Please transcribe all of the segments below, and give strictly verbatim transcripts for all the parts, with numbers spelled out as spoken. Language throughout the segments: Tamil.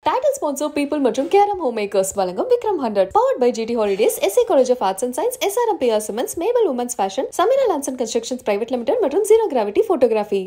Title sponsor People மற்றும் Karam Homemakers வழங்கும் Vikram one hundred. Powered by G T Holidays, S A College of Arts and Science, S R M P R Cements, Mabel Women's Fashion, Samira Lands and Constructions Private Limited மற்றும் Zero Gravity Photography.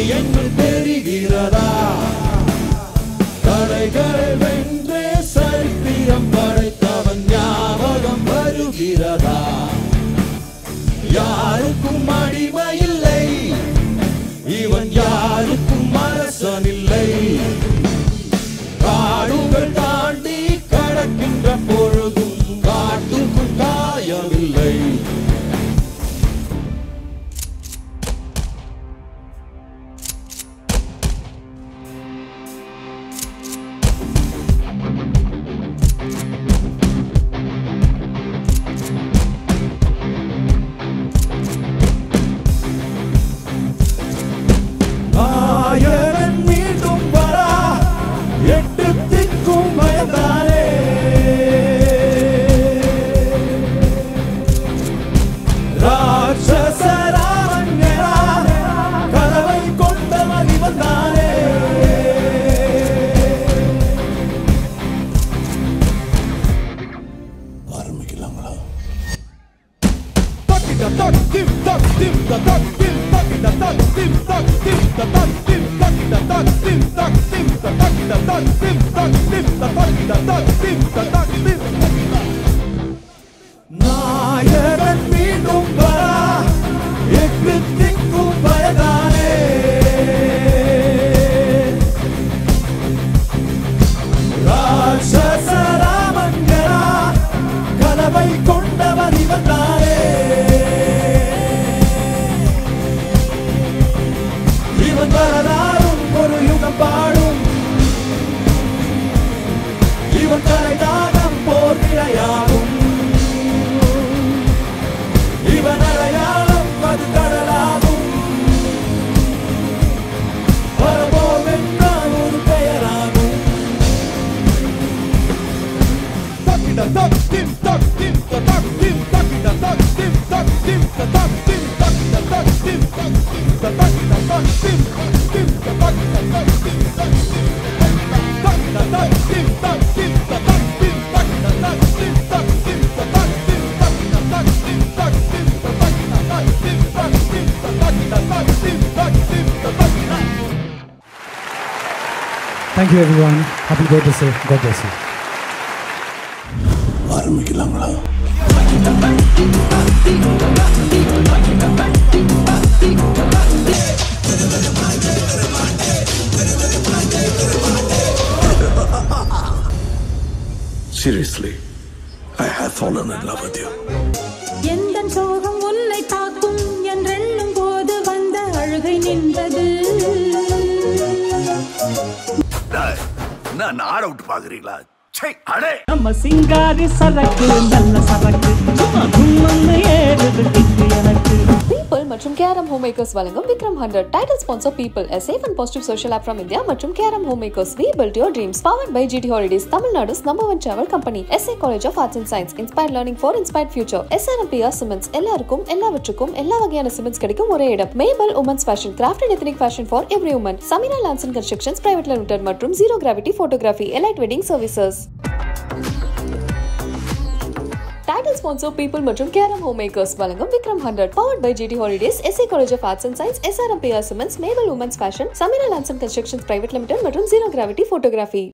என்று தெரிகிறதா தடைகளை வென்றே சரித்திரம் படைத்தவன் ஞாபகம் வருகிறதா யாருக்கும் அடிமை இல்லை இவன் யாருக்கும் அரசன் இல்லை காடுகள் தாண்டி கடக்கின்ற பொழுதும் காட்டுக்கும் காயமில்லை நாயகன் மீண்டும் வரா எட்டு திக்கும் பயந்தானே ராட்சசராமன்யரா கதவை கொண்டவன் இவன் தானே ஆரம்பிக்கலாங்களா தக்கிட்ட தக்கிம் தக்கிம் தக்கிம் தக்கிட்ட தக்கிம் தக்கிம் தக்கிம் தக்கிட்ட தக்கிம் தக்கிம் தக்கிட்ட தக்கிம் தக்கிம் தக்கிட்ட தக்கிம் தக்கிம் நாயகன் மீண்டும் வரா எட்டு திக்கும் பயதானே ராட்சசராமன்யரா கதவை கொண்டவன் இவன் தானே இவன் வரலாறும் ஒரு யுகம் பாடும் இவன் தலைதாகம் போர் விளையாடும் இவன் அடையாளம் அது கடலாகும் வரபோர் என்றால் ஒரு பெயராகும் தக்கிட தக்கிம் தக்கிம் தக்கிம் தக்கிட தக்கிம் தக்கிம் தக்கிம் தக்கிட தக்கிம் தக்கிம் தக்கிட தக்கிம் தக்கிம் தக்கிட தக்கிம் தக்கிம் தக்கிட தக்கிம் தக்கிம் தக்கிம் தக்கிட தக்கிம் தக்கிம் தக்கிம் தக்கிட தக்கிம் தக்கிம் தக்கிட தக்கிம் தக்கிம் தக்கிட தக்கிம் தக்கிம் தக்கிட. Thank you everyone. Happy birthday, sir. God bless you. ஆரம்பிக்கலாங்களா Seriously, I have fallen in love with you. எந்தன் சோகம் உன்னை தாக்கும் என்றெண்ணும் போது வந்த அழுகை நின்றது. நான் ஆட விட்டு பாக்குறீங்களா? நம்ம சிங்காரி சரக்கு நல்ல சரக்கு ஏறுது எனக்கு. People மற்றும் கேரம் ஹோம்மேக்கர்ஸ் வழங்கும் Vikram hundred title sponsor People, a safe and positive social app from India மற்றும் carrom homemakers we built your dreams, powered by G T Holidays, தமிழ்நாடு's number one travel company, S A College of Arts and Science, inspired learning for inspired future, S R M P R Cements, எல்லாருக்கும் எல்லாவற்றுக்கும் எல்லா வகையான சிமெண்ட்ஸ் கிடைக்கும் ஒரே இடம், Mabel Women's Fashion, crafted ethnic fashion for every woman, Samira Lanson Constructions Private Limited மற்றும் Zero Gravity Photography, Elite Wedding Services. Title sponsor People மற்றும் கேரம் ஹோம்மேக்கர்ஸ் வழங்கும் Vikram hundred powered by G T Holidays, S A College of Arts and Science, S R M P R Cements, Mabel Women's Fashion, Samira Lanson Constructions Private Limited மற்றும் Zero Gravity Photography.